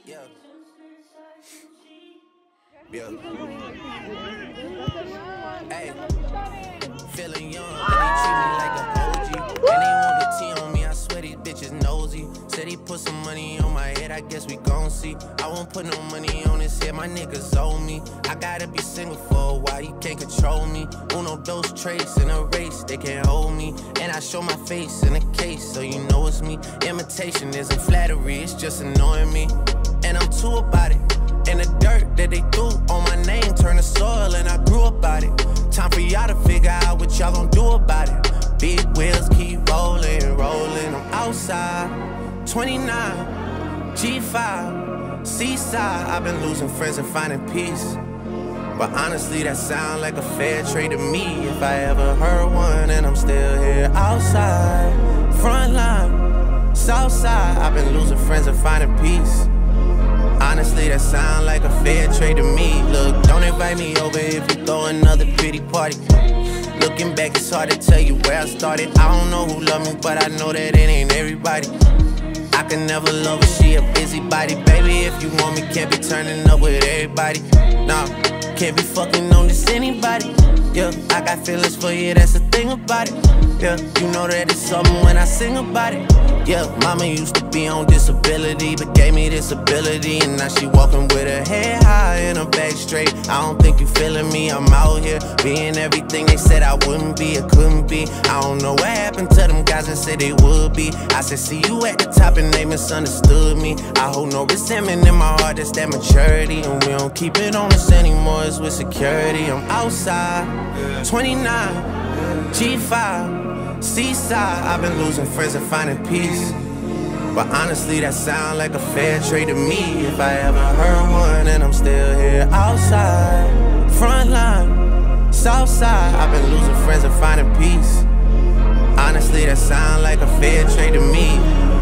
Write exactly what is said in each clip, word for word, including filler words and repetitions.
Yeah. Yeah. Hey. Feeling young, and they treat me like an O G. And they want the T on me, I swear these bitches nosy. Said he put some money on my head, I guess we gon' see. I won't put no money on his head, my niggas owe me. I gotta be single for a while, you can't control me. Uno, those traits in a race, they can't hold me. And I show my face in a case, so you know it's me. Imitation isn't flattery, it's just annoying me. And I'm too about it. And the dirt that they threw on my name turned to soil, and I grew up out it. Time for y'all to figure out what y'all gon' do about it. Big wheels keep rolling, rolling. I'm outside, twenty-nine, G five, seaside. I've been losing friends and finding peace. But honestly, that sound like a fair trade to me. If I ever heard one, and I'm still here outside, front line, south side. I've been losing friends and finding peace. Honestly, that sound like a fair trade to me. Look, don't invite me over if you throw another pity party. Looking back, it's hard to tell you where I started. I don't know who loved me, but I know that it ain't everybody. I can never love her, she a busybody. Baby, if you want me, can't be turning up with everybody. Nah, can't be fucking on this anybody. Yeah, I got feelings for you, that's the thing about it. Yeah, you know that it's something when I sing about it. Yeah, mama used to be on disability, but gave me this ability. And now she walking with her head high and her back straight. I don't think you feeling me, I'm out here being everything they said I wouldn't be, or couldn't be. I don't know what happened to them guys that said they would be. I said see you at the top and they misunderstood me. I hold no resentment in my heart, that's that maturity. And we don't keep it on us anymore, it's with security. I'm outside, twenty-nine, G five, seaside. I've been losing friends and finding peace. But honestly, that sound like a fair trade to me. If I ever heard one, and I'm still here outside, front line, south side. I've been losing friends and finding peace. Honestly, that sound like a fair trade to me.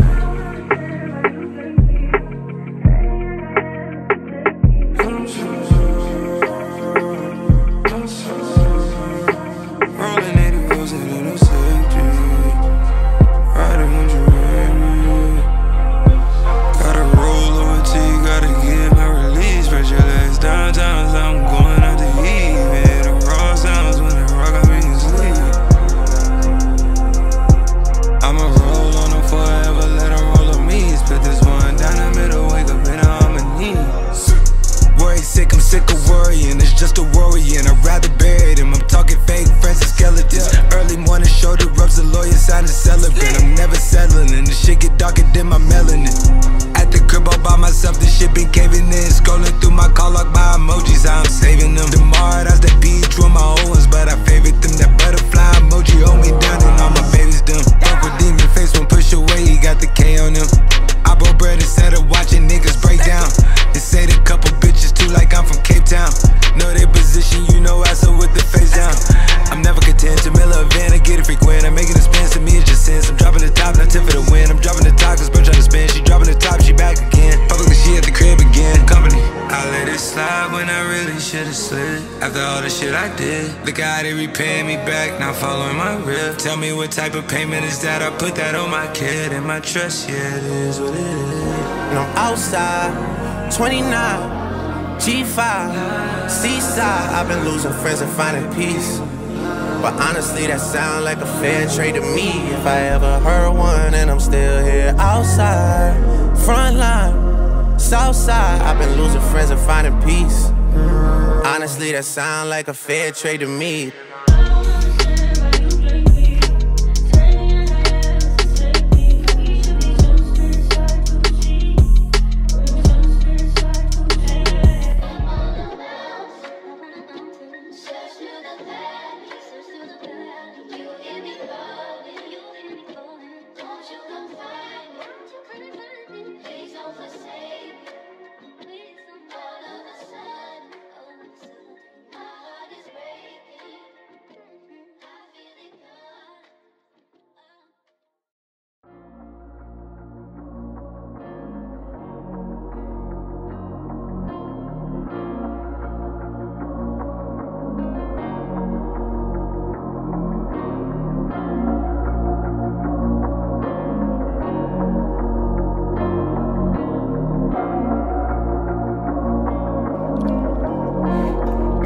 Just a worrying, I'd rather bury them. I'm talking fake friends and skeletons. Early morning shoulder rubs, the lawyer sign a celebrant. I'm never settling, and the shit get darker than my melanin. At the crib all by myself, the shit been caving in. Scrolling through my call log by emojis, how I'm saving them. Tomorrow, that's the beach with my old ones, but I favorite them. That butterfly emoji hold me down, and all my babies done. Uncle Demon face one push away, he got the K on him. I broke bread instead of watching niggas break down. They say the couple bitches too, like I'm from Cape Town. Know their position, you know I so with the face down. I'm never content, Jamila van, I get it frequent. I'm making a spin, to me it's just sense. I'm dropping the top, not tip for the win. I'm dropping the top, cause bro trying to spin. She dropping the top, she back again. Publicly, she at the crib again. Company, I let it slide when I really should've slid. After all the shit I did, look how they repaying me back, now following my rip. Tell me what type of payment is that, I put that on my kid. And my trust, yeah, it is what it is. And I'm outside, twenty-nine, G five, seaside. I've been losing friends and finding peace. But honestly, that sound like a fair trade to me. If I ever heard one, and I'm still here outside, front line, south side. I've been losing friends and finding peace. Honestly, that sound like a fair trade to me.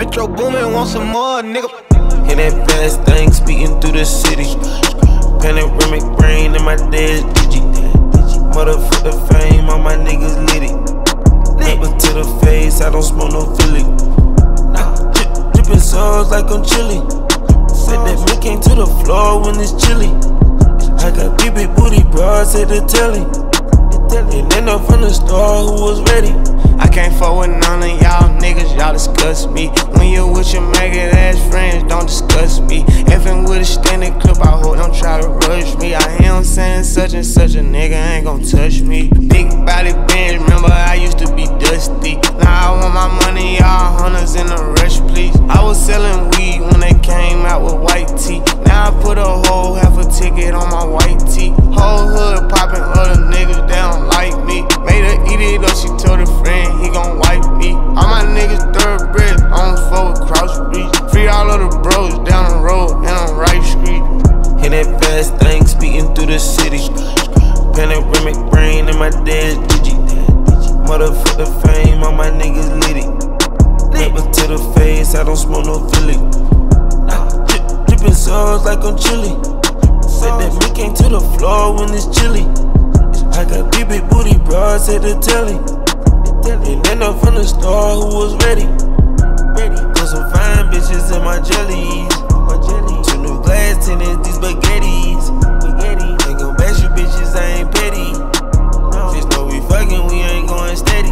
Metro booming, want some more, nigga. Hear that fast thing speeding through the city. Panoramic brain in my dad's digi. Motherfucker fame, all my niggas litty. Never to the face, I don't smoke no Philly. Drip, drippin' sauce like I'm chilly. Said that me came to the floor when it's chilly. I got big big booty bras at the telly. And then up from the store who was ready. I can't fuck with none of y'all niggas, y'all disgust me. When you with your maggot ass friends, don't discuss me. Effing with a standing clip, I hope don't try to rush me. I hear him saying such and such a nigga ain't gon' touch me. Big body bench, remember I used to be dusty. Now I want my money, y'all hunters in a rush, please. I was selling weed when they came out with white tee. Now I put a whole half a ticket on my white tee. Whole hood popping, other niggas, they don't like me. Made her eat it up, she told her friend he gon' wipe me. All my niggas thoroughbred, on four with cross streets. Free all of the bros down the road and on Right Street. Hear that fast thing speeding through the city. Panoramic brain in my dad's digi. Motherfucker fame, all my niggas litty. Never to the face, I don't smoke no Philly. Drip, drippin' sauce like I'm chilly. Said that me came to the floor when it's chilly. I got big big booty bras at the telly. And then up from the store who was ready. Put some fine bitches in my jellies. Two new glass tennis, these spaghettis. Ain't gon' bash you bitches, I ain't petty. Just know we fucking, we ain't going steady.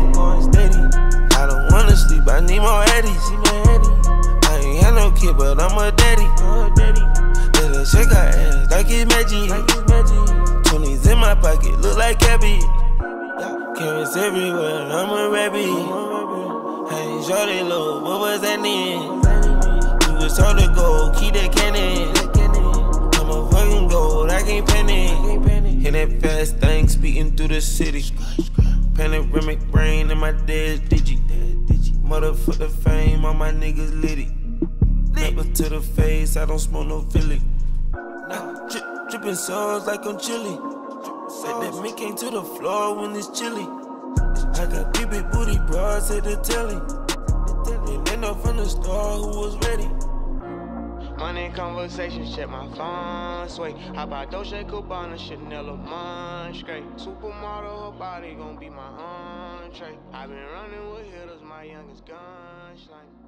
I don't wanna sleep, I need more eddies. I ain't had no kid, but I'm a daddy. Let her shake her ass like it's magic. Twenties in my pocket, look like cabbage. Carrots everywhere, I'm a rabbit. Hey, shorty low, what was that name? You was told to go, keep that cannon. I'm a fucking gold, I can't panic. Hear that fast thing speeding through the city. Panoramic brain in my dad's digi. Motherfucker fame, all my niggas litty. Never to the face, I don't smoke no Philly. Drip, drippin' sauce like I'm chilly. Said that me came to the floor when it's chilly. I got big big booty bras at the telly. And then up from the store who was ready. Money conversations, check my phone, sway. How about Dolce Gabbana, Chanel or Monstrate? Supermodel, her body gon' be my entree. I been running with hitters, my youngest gun slang.